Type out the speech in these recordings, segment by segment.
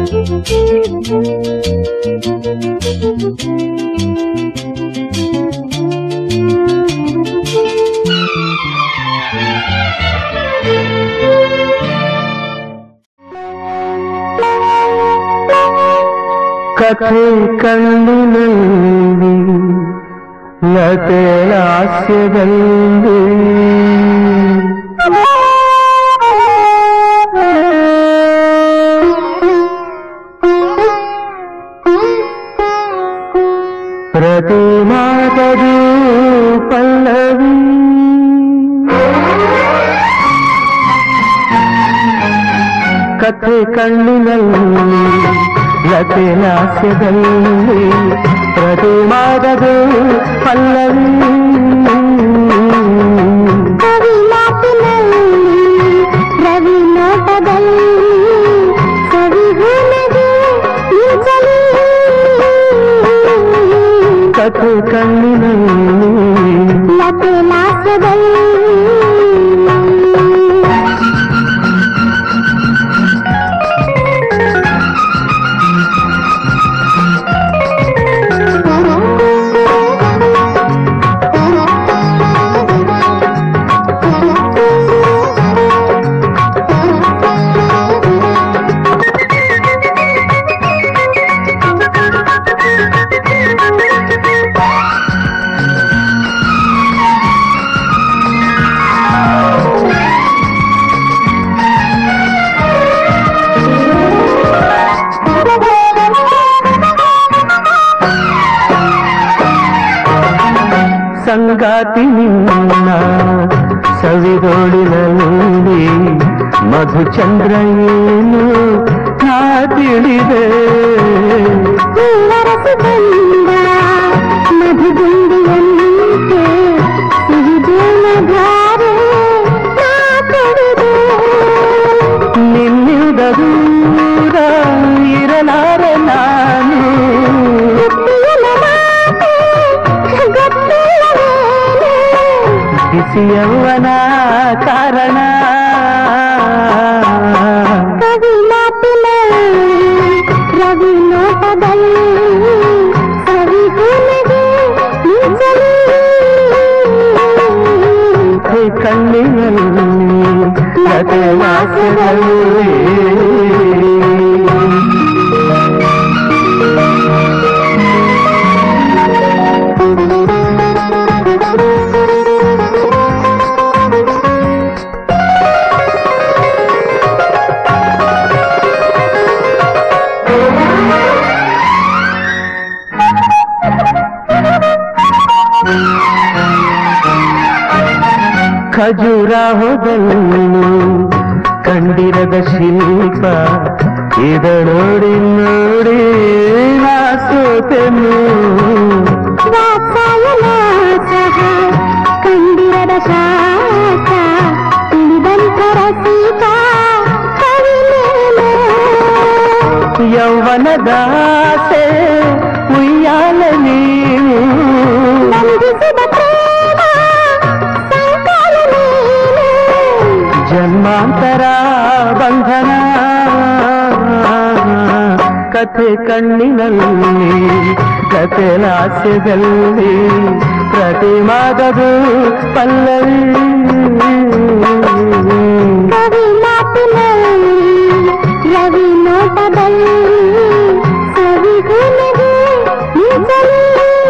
ಕಥೆ ಕಣ್ಣಿನಲ್ಲಿ ಲತೆ ಲಾಸ್ಯದಲ್ಲಿ ಪ್ರತಿ ಮಾತದು ಪಲ್ಲವಿ ಕಥೆ ಕಣ್ಣಿನಲ್ಲಿ ಲತೆ ಲಾಸ್ಯದಲ್ಲಿ ಪ್ರತಿ ಮಾತದು ಪಲ್ಲವಿ ಕವಿ ಮಾತಿನಲ್ಲಿ ರವಿ ನೋಟದಲ್ಲಿ ಸವಿಗುಣಗೆ ಮಿಂಚಲಿ ಕಥೆ ಕಣ್ಣಿನಲ್ಲಿ ಲತೆ ಲಾಸ್ಯದಲ್ಲಿ ಸಂಗಾತಿ ನಿನ್ನ ಸವಿದೋಳಿನಲ್ಲಿ ಮಧುಚಂದ್ರ ಏನು ನಾ ತಿಳಿದೆ ಮಧುಗುಂಡಿಯಂತೆ ಸಿಹಿದೇವಧಾರೆ ನಾ ತೊರೆದೆ ನಿನ್ನಿಂದ ದೂರ ಇರಲಾರೆ ನಾನು ಬಿಸಿಯವ್ವನ ಕಾರಣ ಕವಿ ಮಾತಿನಲ್ಲಿ ರವಿ ನೋಟದಲ್ಲಿ ಸವಿಗುಣಗೆ ಮಿಂಚಲಿ ಕಣ್ಣಿನಲ್ಲಿ ಲತೆ ಲಾಸ್ಯದಲ್ಲಿ ಖಜುರಾಹೋದಲ್ಲೂ ಕಂಡಿರದ ಶಿಲ್ಪ ಇದಳೋಡಿ ನೋಡಿ ನಾ ಸೋತೆನು ವಾತ್ಸಾಯನ ಸಹ ಕಂಡಿರದ ಶಾಸ ತಿಳಿದಂತರ ಸೀತಾ ಕವಿಲೇನು ಯೌವನದಾಸೆ ಉಯ್ಯಾಲ ನೀನು ಬಂಧಿಸಿದ ಪ್ರೇಮ ಸಂಕಾಲ ನೀನು ಜನ್ಮಾಂತರ ಬಂಧನ ಕಥೆ ಕಣ್ಣಿನಲ್ಲಿ ಕಥೆ ಲಾಸ್ಯದಲ್ಲಿ ಪ್ರತಿಮಾದದು ಪಲ್ಲವಿ ಕವಿ ಮಾತಿನಲ್ಲಿ ರವಿ ನೋಟದಲ್ಲಿ ಸವಿಗುಣಗೆ ಮಿಂಚಲಿ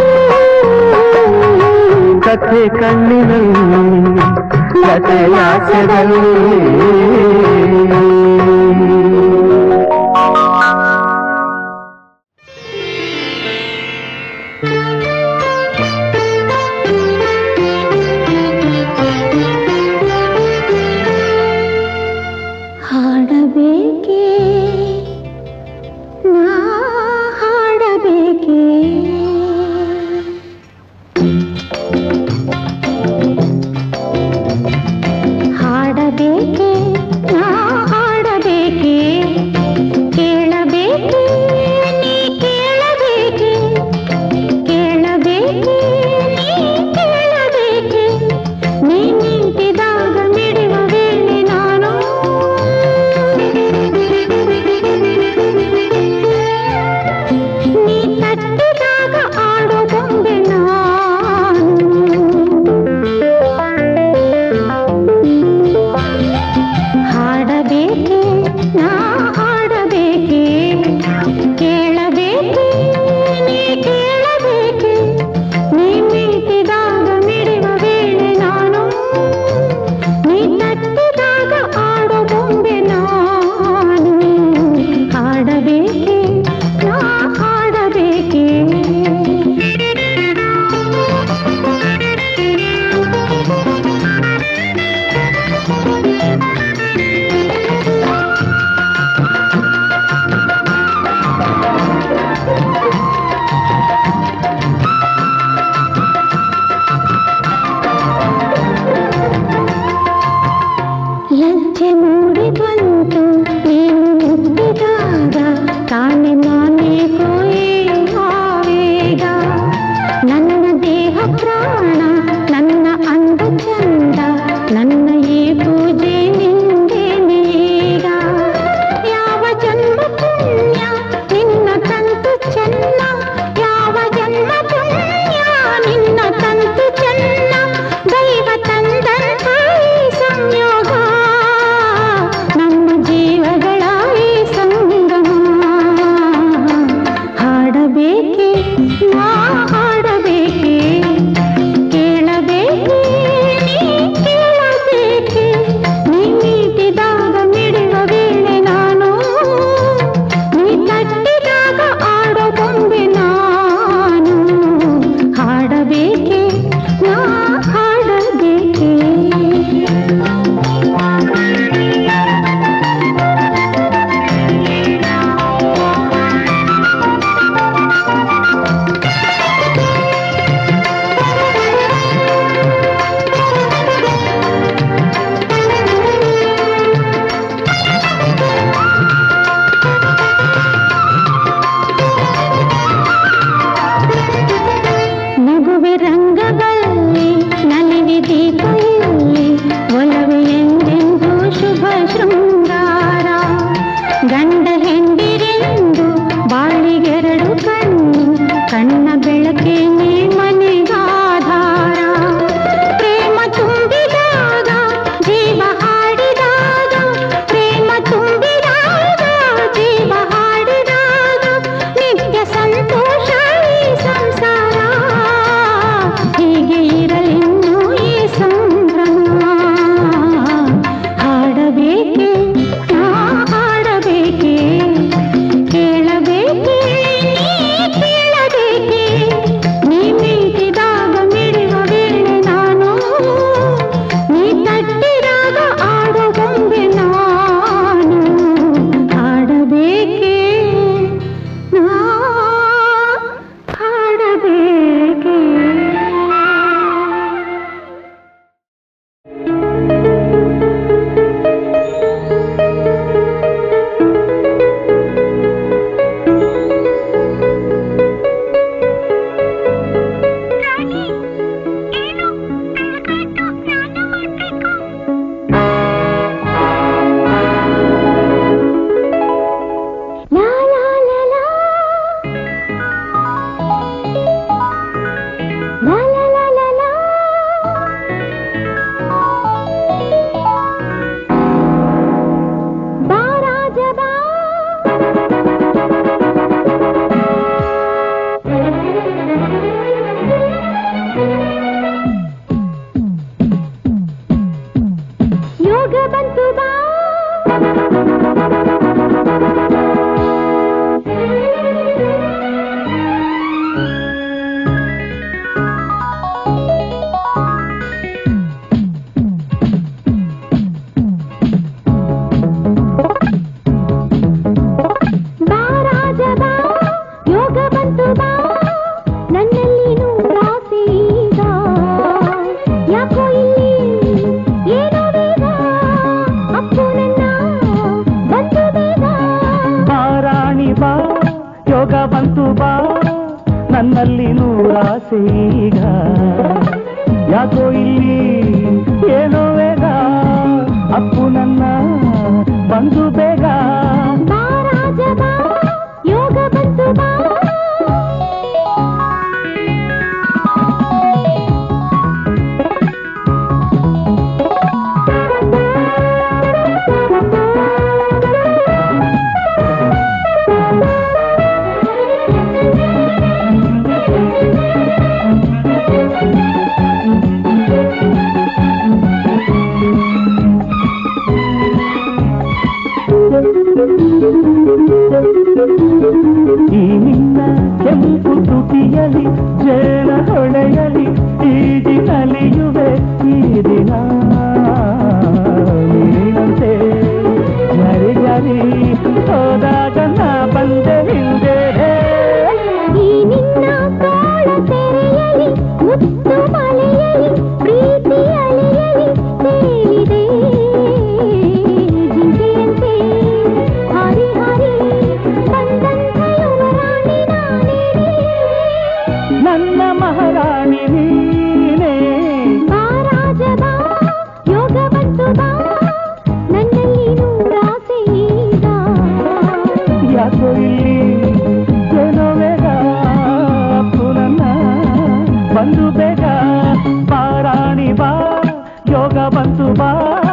ಕಥೆ ಕಣ್ಣಿನಲ್ಲಿ ಕಥೆ ಲಾಸ್ಯದಲ್ಲಿ ಹಾಡಬೇಕೆ ನಾ ಹಾಡಬೇಕೆ ಹಾಡಬೇಕೆ ನಾ ಬಂತು ಬಾ ನನ್ನಲ್ಲಿ ನೂರಾಸೆ ಈಗ ಯಾಕೋ ಇಲ್ಲಿ ಏನೋ ವೇಗ ಅಪ್ಪು ನನ್ನ ಬಂದು ಬೇಗ ಯೋಗ ಬಂತು ಬಾ ಈ ನಿನ್ನ ಕೆಂಪು ತುಟಿಯಲಿ ಜೇನ ಹೊಳೆಯಲಿ ಈಜಿ ಕಲಿಯುವೆ ಈ ದಿನ ನೀನಂತೆ ಜರಿ ಜರಿ ಹೋದಾಗ ನಾ ಬಂದೆ ಹಿಂದೆ ಈ ನಿನ್ನ ತೋಳ ತೆರೆಯಲಿ ಮುತ್ತು ಮಳೆಯಲಿ ಪ್ರೀತಿ ಅಲೆಯಲಿ ತೇಲಿದೆ ಜಿಂಕೆಯಂತೆ ಹರಿ ಹರಿ ಬಂದಂಥ ಯುವರಾಣಿ ನಾನೇ ನನ್ನ ಮಹಾರಾಣಿ ನೀನೇ ಬಾ ರಾಜ ಬಾ ಯೋಗ ಬಂತು ಬಾ ನನ್ನಲ್ಲಿ ನೂರಾಸೆ ಈಗ ಯಾಕೋ ಇಲ್ಲಿ ಏನೋ ವೇಗ ಅಪ್ಪು ನನ್ನ ಬಂದು ಬೇಗ ಬಾ ರಾಣಿ ಬಾ ಯೋಗ ಬಂತು ಬಾ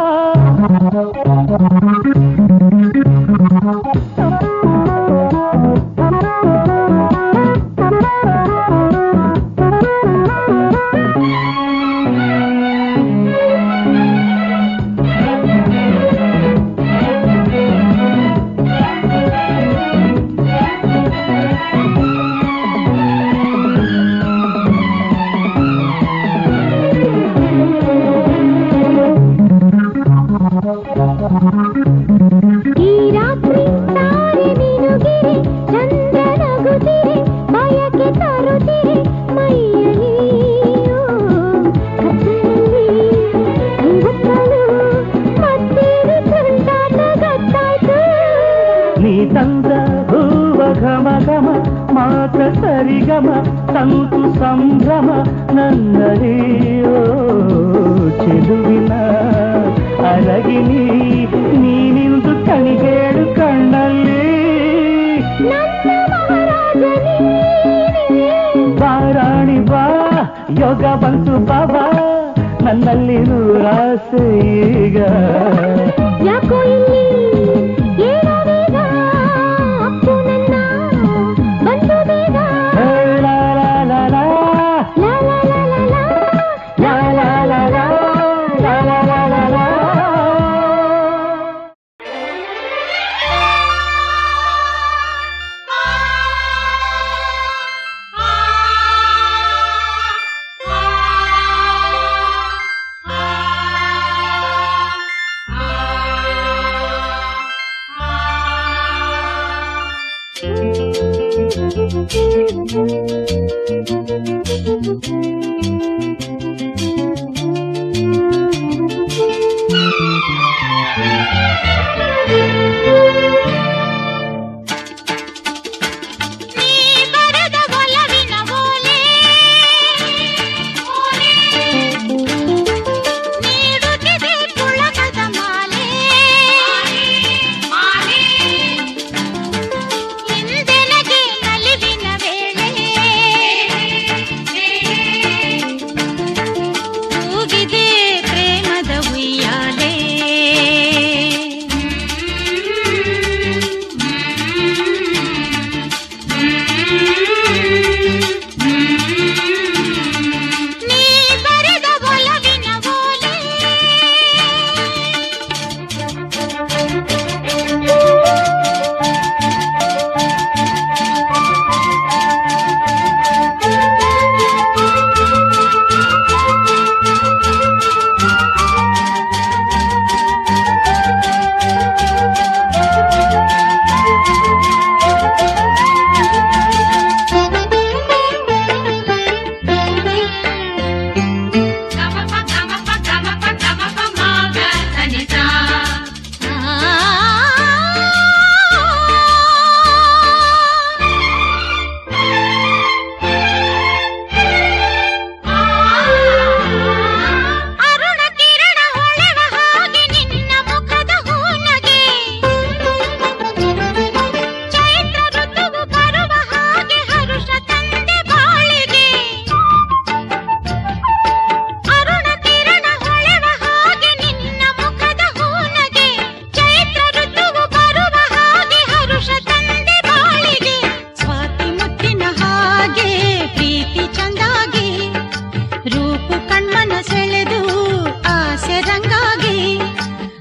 ಈ ರಾತ್ರಿ ತಾರೆ ಮಿನುಗಿರೆ ಚಂದ್ರ ನಗುತ್ತಿರೆ ಬಯಕೆ ತರುತ್ತಿರೆ ಮೈಯಲ್ಲಿ ಕತ್ತಲಲ್ಲಿ ಕೈಗೊತ್ತಲು ಮತ್ತೇನು ತುಂಟಾಟ ಗೊತ್ತಾಯ್ತು ನೀ ತಂದ ಹೂವ ಘಮ ಘಮ ಮಾತ್ರ ಸರಿಗಮ ತಂತು ಸಂಭ್ರಮ ನನ್ನರಿಯೋ ಚೆಲುವಿನ ಅರಗಿನಿ ನೀನಿಂದು ಕಣಿಗೇಳು ಕಣ್ಣಲ್ಲಿ ನನ್ನ ಮಹಾರಾಜನೇ ಬಾ ರಾಣಿ ಬಾ ಯೋಗ ಬಂತು ಬಾಬಾ ನನ್ನಲ್ಲಿ ನೂರಾಸೆ ಈಗ ಯಾಕೋ ಇಲ್ಲಿ ಏನೋ ವೇಗ ಅಪ್ಪು ನನ್ನ ಬಂದು ಬೇಗ ಲಾ ಲಾ ಲಾ ಲಾ ಲಾ ಲಾ ಲಾ ಲಾ ಲಾ ಲಾ ಲಾ ಲಾ ಲಾ ಲಾ ಲಾ ಲಾ ಲಾ ಲಾ.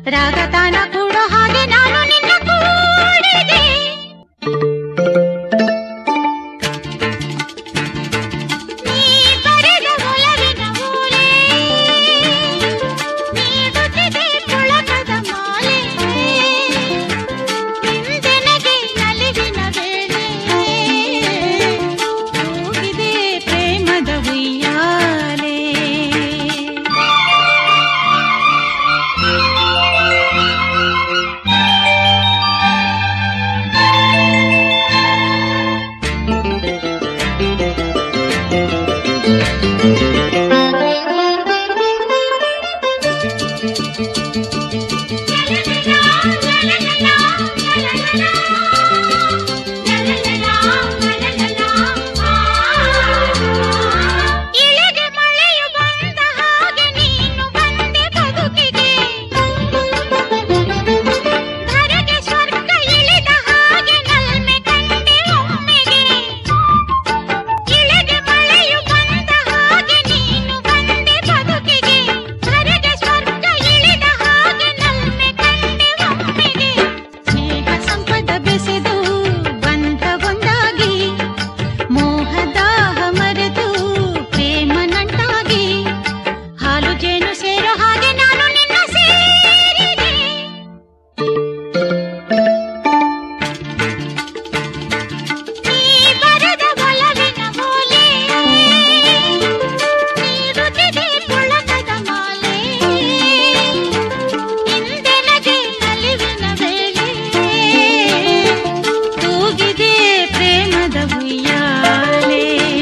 ರಾಗತಾನ ಕೂಡೋ ಹಾಗೆ ನಾನು ನಿನ್ನ ಕೂಡಿದೆ. ನೀ ಬರೆದ ಒಲವಿನ ಓಲೆ ನೀಡುತ್ತಿದೆ ಪುಳಕದ ಮಾಲೆ. ಹಿಂದೆನಗೆ ನಲಿವಿನ ವೇಳೆ ಹೋಗಿದೆ ಪ್ರೇಮದ ಉಯ್ಯಾಲೆ. ಇಳೆಗೆ ಮಳೆಯು ಬಂದ ಹಾಗೆ ನೀನು ಬಂದೆ ಬದುಕಿಗೆ. ಧರೆಗೆ ಸ್ವರ್ಗ ಇಳಿದ ಹಾಗೆ ನಲ್ಮೆ ಕಂಡೆ ಒಮ್ಮೆಗೆ. ಇಳೆಗೆ ಮಳೆಯು ಬಂದ ಹಾಗೆ ನೀನು ಬಂದೆ ಬದುಕಿಗೆ. ಧರೆಗೆ ಸ್ವರ್ಗ ಇಳಿದ ಹಾಗೆ ನಲ್ಮೆ ಕಂಡೆ ಒಮ್ಮೆಗೆ. ಸ್ನೇಹ ಸಂಪದ ಬೆಸೆದು ಬಂಧಗೊಂಡಾಗಿ ಮೋಹದಾಹ ಮರೆತು ಪ್ರೇಮ ನಂಟಾಗಿ ಹಾಲು ಜೇನು ಸೇರೋ ಹಾಗೆ ನಾನು ನಿನ್ನ ಸೇರಿದೆ. ನೀ ಬರೆದ ಒಲವಿನ ಓಲೆ ನೀಡುತ್ತಿದೆ ಪುಳಕದ ಮಾಲೆ. ಹಿಂದೆನಗೆ ನಲಿವಿನ ವೇಳೆ ತೂಗಿದೆ ಪ್ರೇಮದ ಉಯ್ಯಾಲೆ.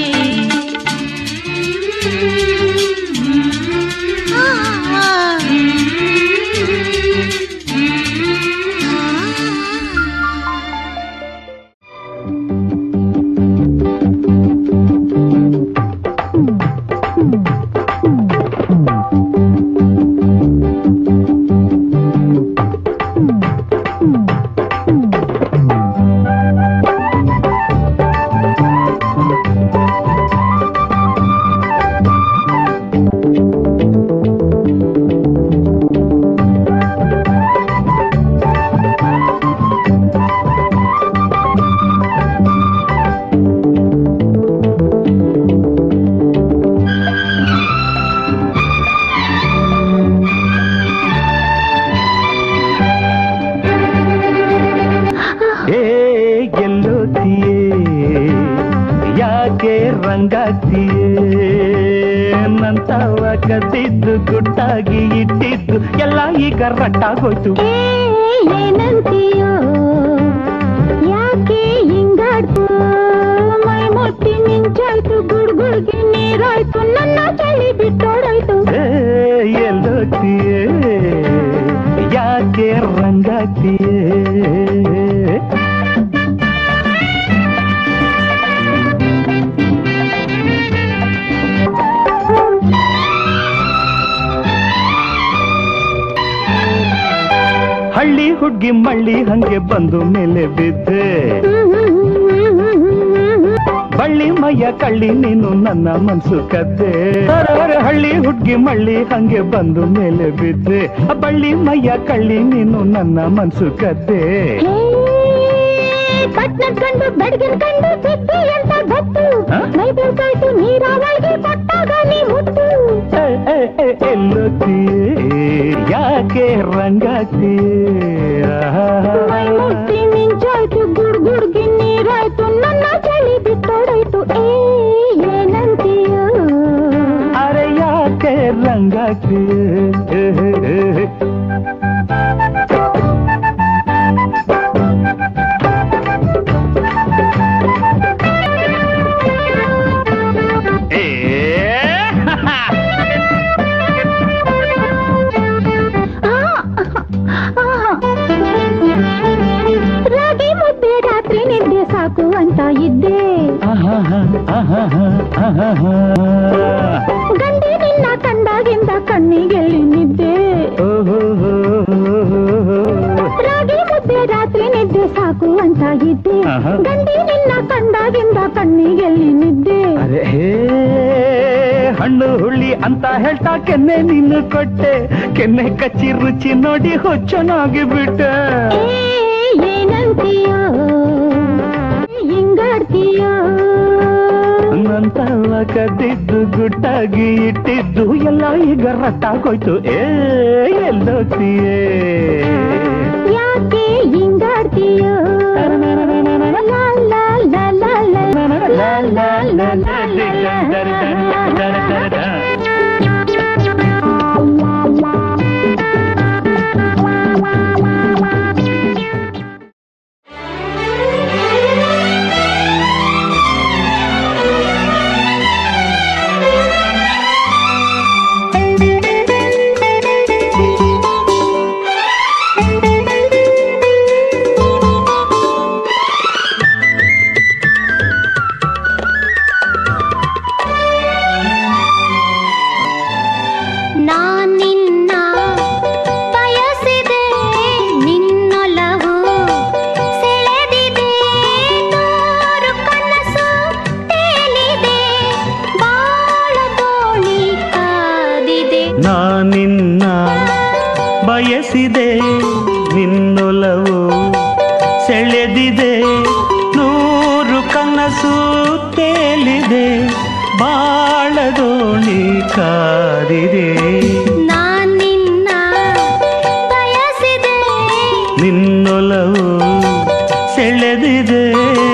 ಗೆಲ್ಲೋತಿಯೇ ಯಾಕೆ ರಂಗಾಗ್ತಿಯೇ ನಂತವ ಕದ್ದಿದ್ದು ಗುಟ್ಟಾಗಿ ಇಟ್ಟಿದ್ದು ಎಲ್ಲ ಈಗ ರಟ್ಟಾಗೋಯ್ತು. ಏನಂತೀಯೋ ಯಾಕೆ ಹಿಂಗಾಡ್ತು ಮೈ ಮುಟ್ಟಿ ಮಿಂಚಾಯ್ತು ಗುಡ್ಗುಡ್ಗಿ ನೀರಾಯ್ತು ನನ್ನ ಚಳಿ ಬಿಟ್ಟೋಡಾಯ್ತು. ಎಲ್ಲೋತಿಯೇ ಯಾಕೆ ರಂಗಾಗ್ತಿಯೇ ಹಳ್ಳಿ ಹುಡ್ಗಿ ಮಳ್ಳಿ ಹಂಗೆ ಬಂದು ಮೇಲೆ ಬಿದ್ದೆ ಬಳ್ಳಿ ಮಯ್ಯ ಕಳ್ಳಿ ನೀನು ನನ್ನ ಮನ್ಸು ಕದ್ದೆ. ಹಳ್ಳಿ ಹುಡ್ಗಿ ಮಳ್ಳಿ ಹಂಗೆ ಬಂದು ಮೇಲೆ ಬಿದ್ದೆ ಬಳ್ಳಿ ಮಯ್ಯ ಕಳ್ಳಿ ನೀನು ನನ್ನ ಮನ್ಸು ಕದ್ದೆ. ಕಟ್ನದ್ ಕಂಡು ಬೆಡ್ಗಿನ ಕಂಡು ಬಿದ್ದಿ ಅಂತ ಗೊತ್ತು ಮೈ ಬೆಳ್ತಾಯ್ತು ನೀರಾವಳಿಗೆ ಕೊಟ್ಟಾಗ ನೀ ಮುಟ್ಟು. ಎಲ್ಲೋತಿಯೇ ಯಾಕೆ ರಂಗಾಗ್ತಿಯೇ ಮೈ ಮುಟ್ಟಿ ಮಿಂಚಾಯ್ತು ಗುಡ್ಗುಡ್ಗಿ ನೀರಾಯ್ತು ನನ್ನ ಚಳಿ ಬಿಟ್ಟೋಡಾಯ್ತು. ಏನಂತೀಯೋ ಅರೆ ಯಾಕೆ ರಂಗಾಗ್ತಿಯೇ ರಾಗಿ ಮುದ್ದೆ ರಾತ್ರಿ ನಿದ್ದೆ ಸಾಕು ಅಂತ ಇದ್ದೆ ಗಂಡಿ ನಿನ್ನ ಕಂಡಾಗಿಂದ ಕಣ್ಣಿಗೆಲ್ಲಿ ನಿದ್ದೆ. ರಾಗಿ ಮುದ್ದೆ ರಾತ್ರಿ ನಿದ್ದೆ ಸಾಕು ಅಂತ ಇದ್ದೆ ಗಂಡಿ ನಿನ್ನ ಕಂಡಾಗಿಂದ ಕಣ್ಣಿಗೆಲ್ಲಿ ನಿದ್ದೆ. ಹಣ್ಣು ಹುಳ್ಳಿ ಅಂತ ಹೇಳ್ತಾ ಕೆನ್ನೆ ನೀನು ಕೊಟ್ಟೆ, ಕೆನ್ನೆ ಕಚ್ಚಿ ರುಚಿ ನೋಡಿ ಹುಚ್ಚನಾಗಿ ಬಿಟ್ಟೆ. ಏನಂತೀಯೋ ಹಿಂಗಾಡ್ತೀಯೋ, ನಂತವ ಕದ್ದಿದ್ದು ಗುಟ್ಟಾಗಿ ಇಟ್ಟಿದ್ದು ಎಲ್ಲ ಈಗ ರಟ್ಟಾಗೋಯ್ತು. ಎಲ್ಲೋಗ್ತೀಯೇ ಯಾಕೆ ಹಿಂಗಾಡ್ತೀಯೋ, ನಾನಿನ್ನ ಬಯಸಿದೆ ನಿನ್ನೊಲವು ಸೆಳೆದಿದೆ, ನೂರು ಕನಸು ತೇಲಿದೆ, ಬಾಳ ದೋಣಿ ಕಾದಿದೆ. ನಾನಿನ್ನ ಬಯಸಿದೆ ನಿನ್ನೊಲವು ಸೆಳೆದಿದೆ.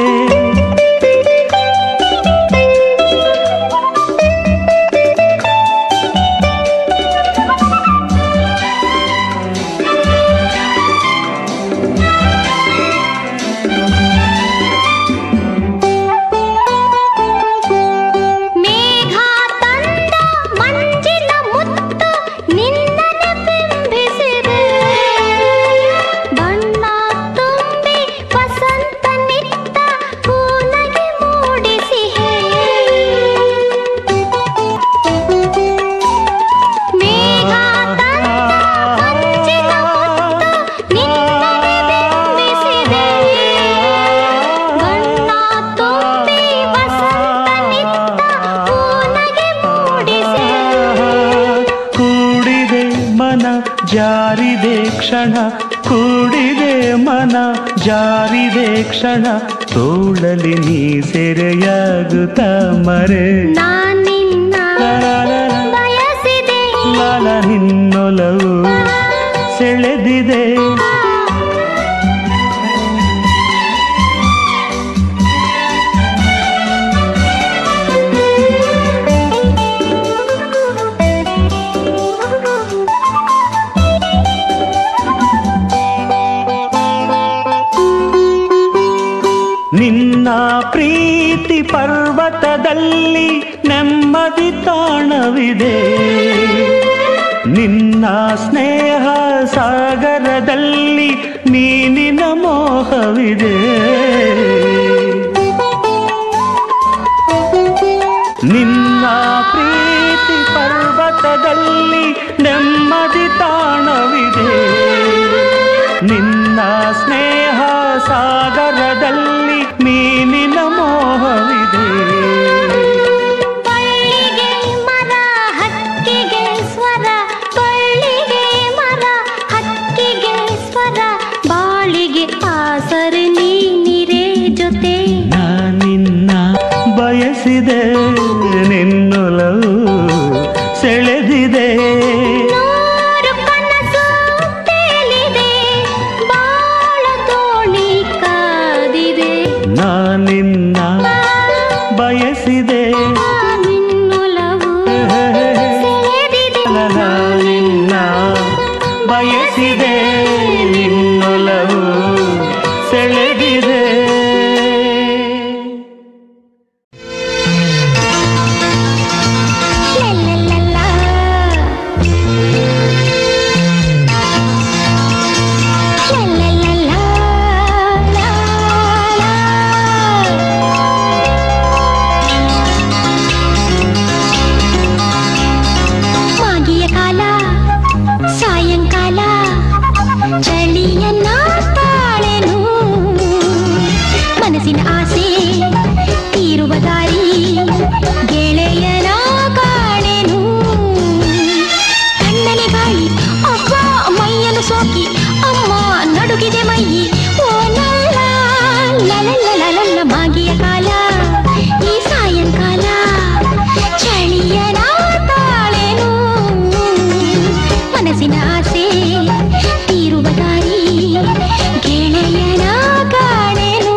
ಜಾರಿದೆ ಕ್ಷಣ ಕೂಡಿದೆ ಮನ, ಜಾರಿದೆ ಕ್ಷಣ ತೋಳಲಿ ನೀ ಸೆರೆಯಾಗುತ್ತ ಮರೆ. ನಾನಿನ್ನ ಬಯಸಿದೆ ಲಾಲ ನಿನ್ನೊಲವು ಸೆಳೆದಿದೆ. ನಿನ್ನ ಪ್ರೀತಿ ಪರ್ವತದಲ್ಲಿ ನೆಮ್ಮದಿ ತಾಣವಿದೆ, ನಿನ್ನ ಸ್ನೇಹ ಸಾಗರದಲ್ಲಿ ನೀನಿನ ಮೋಹವಿದೆ. ನಿನ್ನ ಪ್ರೀತಿ ಪರ್ವತದಲ್ಲಿ ನೆಮ್ಮದಿ ತಾಣವಿದೆ, ನಿನ್ನ ಸ್ನೇಹ ಸಾಗರದಲ್ಲಿ ನೀನಿನ ಮೋಹವಿದೆ. ಬಳ್ಳಿಗೆ ಮರ ಹಕ್ಕಿಗೆ ಸ್ವರ, ಬಳ್ಳಿಗೆ ಮರ ಹಕ್ಕಿಗೆ ಸ್ವರ, ಬಾಳಿಗೆ ಆಸರೆ ನೀನಿರೇ ಜೊತೆ. ನಾನಿನ್ನ ಬಯಸಿದೆ ನಿನ್ನೊಲವು ಸೆಳೆದಿದೆ. ನೂರು ಕನಸು ತೇಲಿದೆ, ಬಾಳ ದೋಣಿ ಕಾದಿದೆ. ನಾನಿನ್ನ ಬಯಸಿದೆ ನಿನ್ನೊಲವು ಸೆಳೆದಿದೆ. ನಾನಿನ್ನ ಬಯಸಿದೆ ನಿನ್ನೊಲವು ಸೆಳೆದಿದೆ. ಸಾಯಂಕಾಲ ಚಳಿಯ ಆಸೆ ತೀರುವ ದಾರಿ ಗೆಳೆಯನ ಕಾಣೆನು.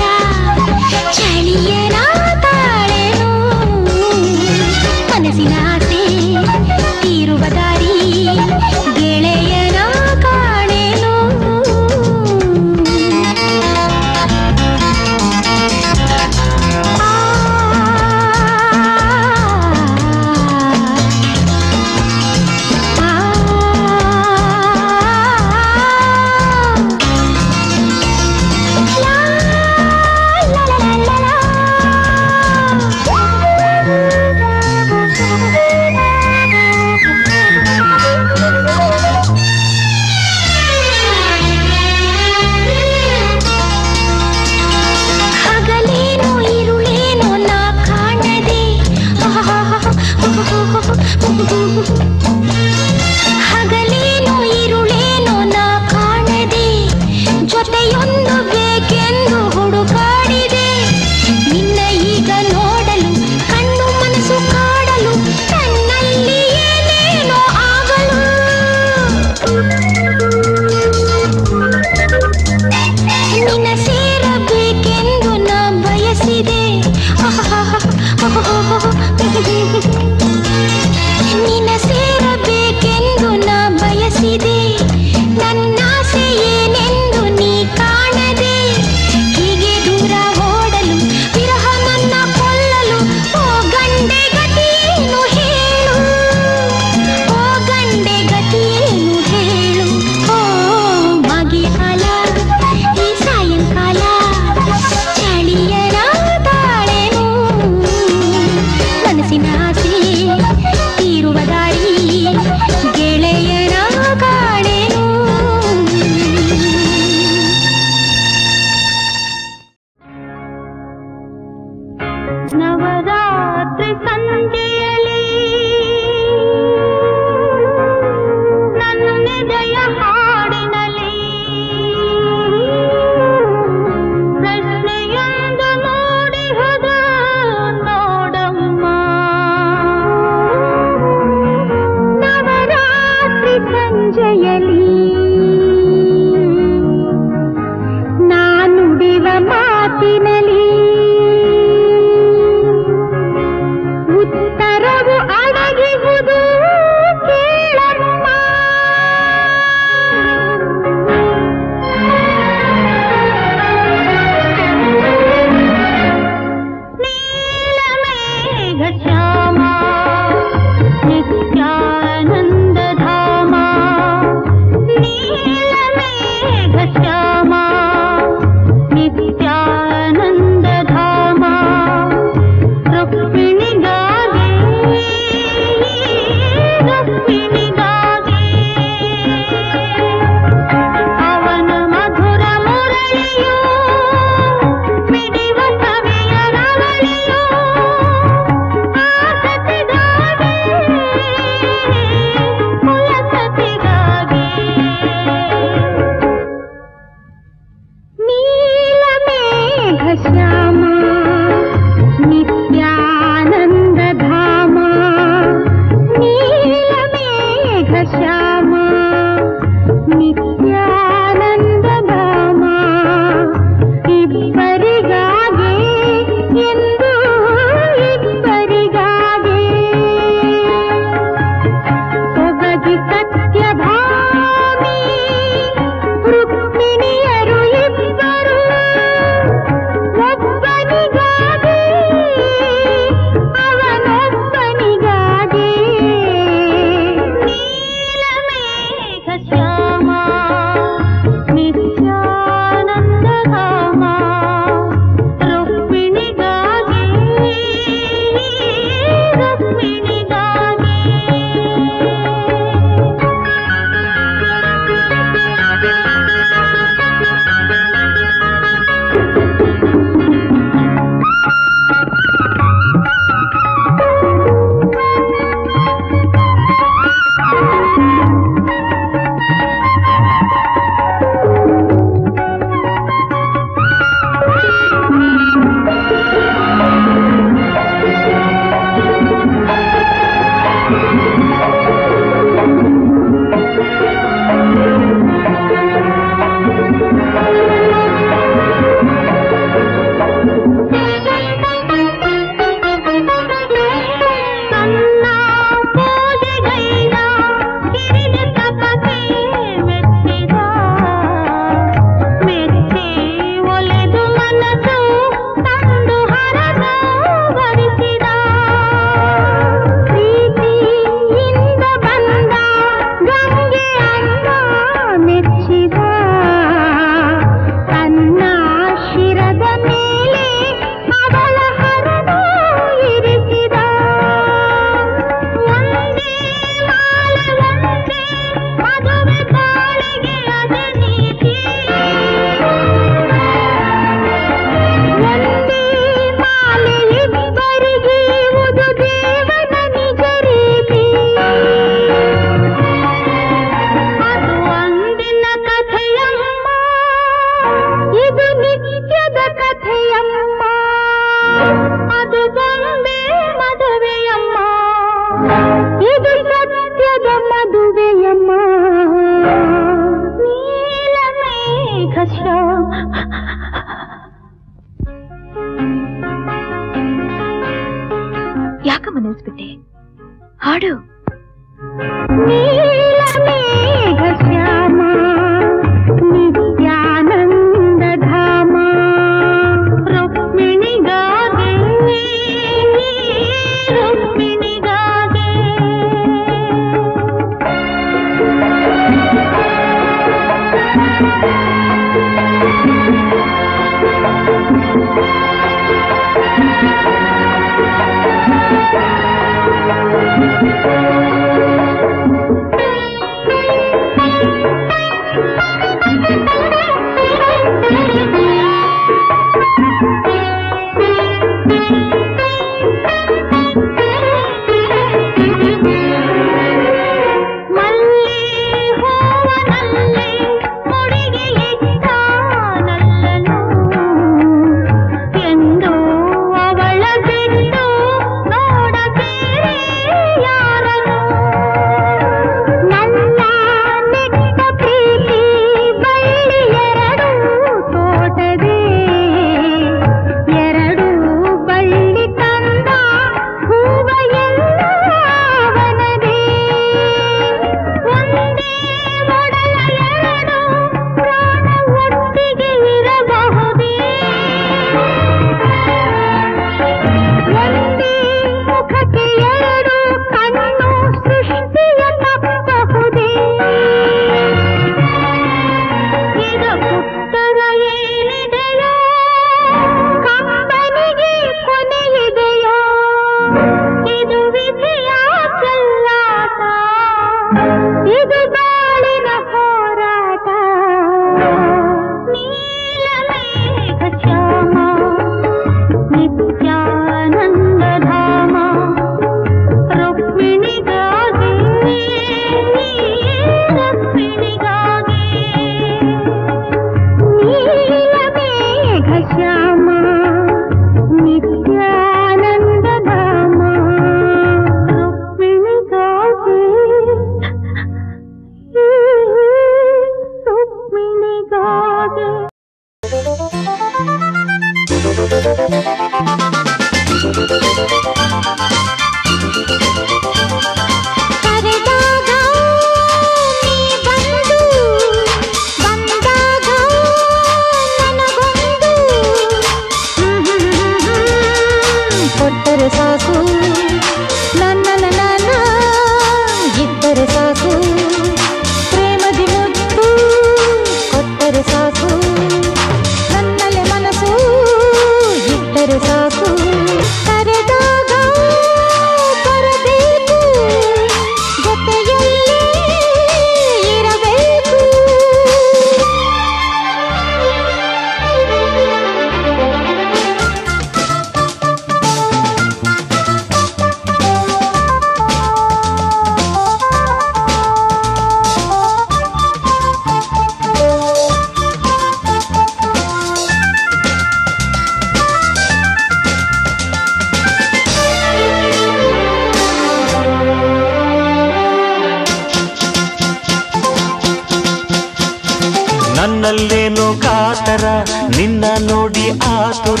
ನನ್ನಲ್ಲೇನೋ ಕಾತರ ನಿನ್ನ ನೋಡಿ ಆತುರ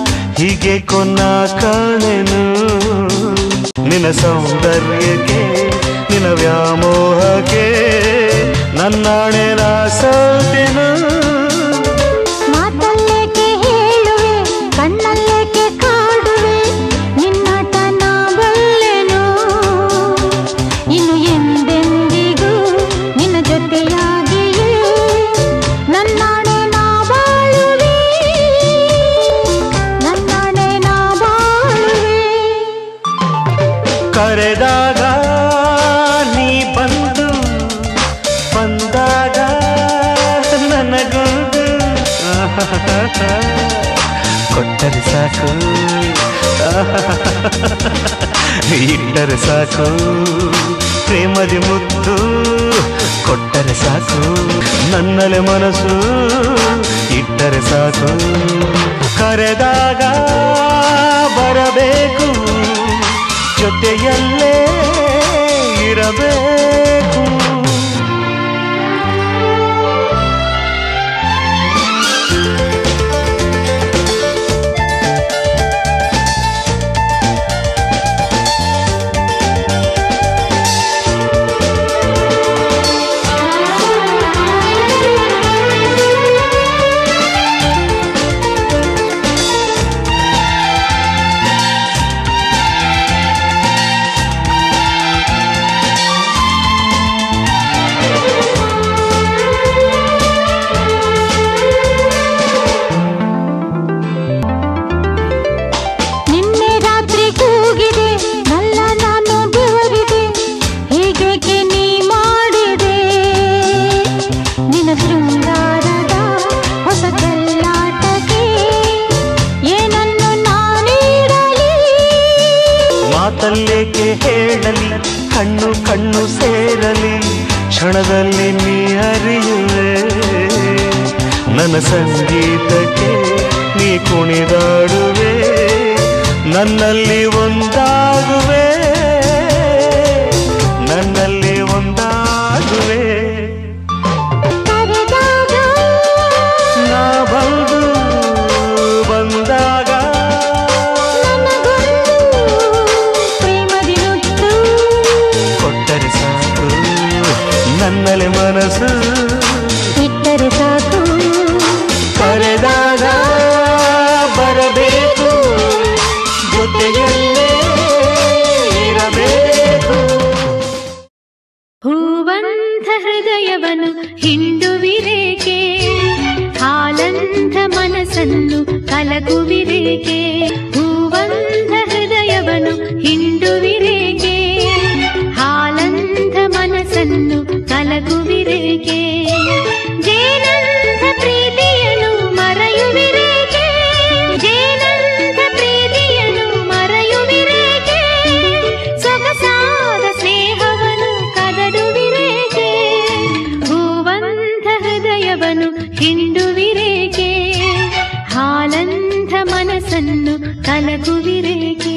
ಹೀಗೆ ಕೊನ್ನ ಕಾಣೆನು ನಿನ್ನ ಸೌಂದರ್ಯಕ್ಕೆ ನಿನ್ನ ವ್ಯಾಮೋಹಕ್ಕೆ ನನ್ನಾಣೆ ನಾ ಸೋತೆನು ಮಾತಲ್ಲೇಕೆ ಹೇಳುವೆ ಕಣ್ಣಲ್ಲೇಕೆ ಕಾಡುವೆ ನಿನ್ನಾಟ ನಾ ಬಲ್ಲೆನು ಇನ್ನು ಎಂದೆಂದಿಗೂ ನಿನ್ನ ಜೊತೆಯಾಗಿಯೇ ನನ್ನಾಣೆ ನಾ ಬಾಳುವೆ ನನ್ನಾಣೆ ನಾ ಬಾಳುವೆ ಕರೆದಾಗ ನೀ ಬಂದು ಬಂದಾಗ ನನಗೊಂದು ಕೊಟ್ಟರೆ ಸಾಕು ಇಟ್ಟರೆ ಸಾಕು ಪ್ರೇಮದಿ ಮುದ್ದು ಕೊಟ್ಟರೆ ಸಾಕು ನನ್ನಲೆ ಮನಸ್ಸು ಇಟ್ಟರೆ ಸಾಕು ಕರೆದಾಗ ಬರಬೇಕು ಜೊತೆಯಲ್ಲೇ ಇರಬೇಕು ಕಣ್ಣು ಸೇರಲಿ ಕ್ಷಣದಲ್ಲಿ ನೀ ಅರಿಯುವೆ ನನ್ನ ಸಂಗೀತಕ್ಕೆ ನೀ ಕುಣಿದಾಡುವೆ ನನ್ನಲ್ಲಿ ಒಂದಾಗುವೆ ನನ್ನಲ್ಲಿ ಒಂದಾಗುವೆ ನಾ ಬಂದಾಗ ಕೊಟ್ಟರೆ ಸಾಕು ನನ್ನಲ್ಲಿ ಮನಸ್ಸು ಇಟ್ಟರೆ ಸಾಕು ಕರೆದಾಗ ಬರಬೇಕು ಜೊತೆಯಲ್ಲೇ ಇರಬೇಕು ಹೂವಂತ ಹೃದಯವನ್ನು ಹಿಂಡುವಿರೇಕೆ ಹಾಲಂತ ಮನಸ್ಸನ್ನು ಕಲಗುವಿರೇಕೆ ಹೂವಂತ ಹೃದಯವನ್ನು ಹಿಂಡುವಿರೇಕೆ ಹಾಲಂತ ಮನಸ್ಸನ್ನು ಕಲಗುವಿರೇಕೆ ಜೇನಂತ ಪ್ರೀತಿಯನ್ನು ಮರೆಯುವಿರೇಕೆ ಜೇನಂತ ಪ್ರೀತಿಯನ್ನು ಮರೆಯುವಿರೇಕೆ ಸೊಗಸಾದ ಸ್ನೇಹವನ್ನು ಕದಡುವಿರೇಕೆ ಹೂವಂತ ಹೃದಯವನ್ನು ಹಿಂಡುವಿರೇಕೆ ಹಾಲಂತ ಮನಸ್ಸನ್ನು ಕಲಗುವಿರೇಕೆ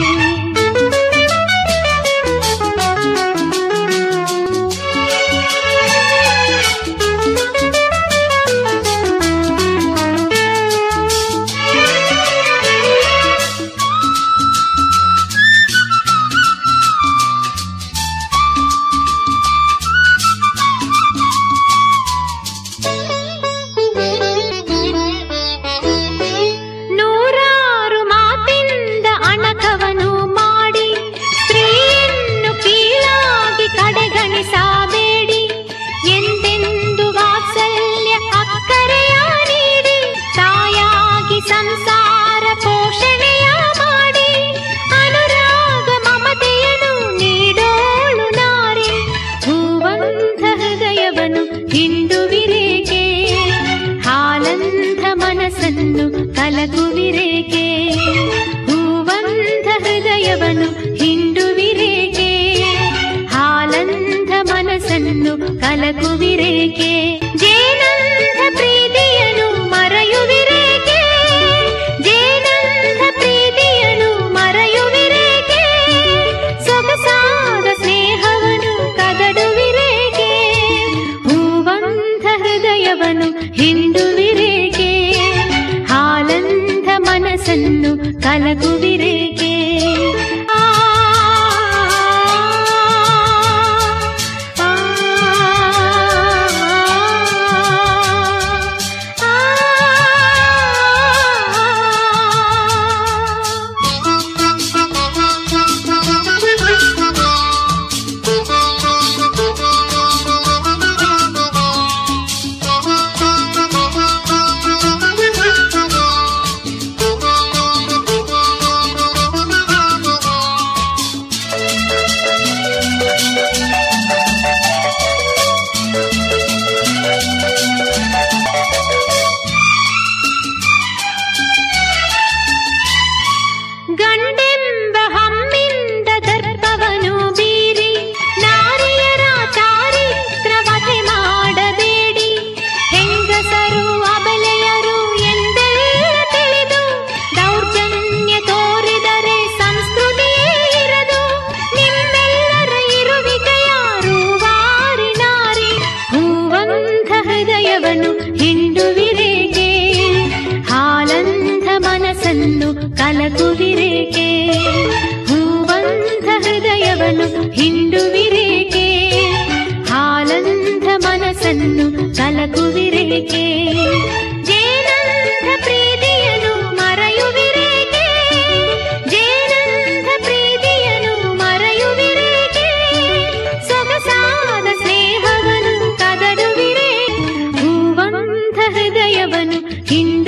ನೂರಾರು ಮಾತಿಂದ ಅಣಕವನು ಮಾಡಿ ಸ್ತ್ರೀಯನ್ನು ಕೀಳಾಗಿ ಕಡೆಗಣಿಸಬೇಡಿ ಎಂದೆಂದು ವಾತ್ಸಲ್ಯ ಅಕ್ಕರೆಯ ನೀಡಿ ತಾಯಾಗಿ ಸಂಸಾರ ಪೋಷಣೆಯ ಮಾಡಿ ಅನುರಾಗ ಮಮತೆಯನ್ನು ನೀಡೋಳು ನಾರಿ ಹೂವಂತ ಹೃದಯವನ್ನು ಹಿಂಡುವಿರೇಕೆ ಹಾಲಂತ ಮನಸ್ಸನ್ನು ಕಲಗುವಿರೇಕೆ ಹೂವಂತ ಹೃದಯವನ್ನು ಹಿಂಡುವಿರೇಕೆ ಹಾಲಂತ ಮನಸ್ಸನ್ನು ಕಲಗುವಿರೇಕೆ ಜೇನಂತ ಪ್ರೀತಿಯನ್ನು ಮರೆಯುವಿರೇಕೆ ಜೇನಂತ ಪ್ರೀತಿಯನ್ನು ಮರೆಯುವಿರೇಕೆ ಸೊಗಸಾದ ಸ್ನೇಹವನ್ನು ಕದಡುವಿರೇಕೆ ಹೂವಂತ ಹೃದಯವನ್ನು ಹಿಂಡುವಿರೇಕೆ ಹಾಲಂತ ಮನಸ್ಸನ್ನು ಕಲಗುವಿರೇಕೆ ಗಂಡೆಂಬ ಹಮ್ಮಿಂದ ದರ್ಪವನು ಬೀರಿ ನಾರಿಯರ ಚಾರಿತ್ರವತೆ ಮಾಡಬೇಡಿ ಹೆಂಗಸರು ಅಬಲೆಯರು ಎಂದೆಲ್ಲ ತಿಳಿದು ದೌರ್ಜನ್ಯ ತೋರಿದರೆ ಸಂಸ್ಕೃತಿಯೇ ಇರದು ನಿಮ್ಮೆಲ್ಲರ ಇರುವಿಕೆಯ ರೂವಾರಿ ನಾರಿ ಹೂವಂತ ಹೃದಯವನ್ನು ಹಿಂಡುವಿರೇಕೆ ಹಾಲಂತ ಮನಸ್ಸನ್ನು ಕಲಗುವಿರೇಕೆ ಹೂವಂತ ಹೃದಯವನ್ನು ಹಿಂಡುವಿರೇಕೆ ಹಾಲಂತ ಮನಸ್ಸನ್ನು ಕಲಗುವಿರೇಕೆ ಜೇನಂತ ಪ್ರೀತಿಯನ್ನು ಮರೆಯುವಿರೇಕೆ ಜೇನಂತ ಪ್ರೀತಿಯನ್ನು ಮರೆಯುವಿರೇಕೆ ಸೊಗಸಾದ ಸ್ನೇಹವನ್ನು ಕದಡುವಿರೇಕೆ ಹೂವಂತ ಹೃದಯವನ್ನು ಹಿಂಡು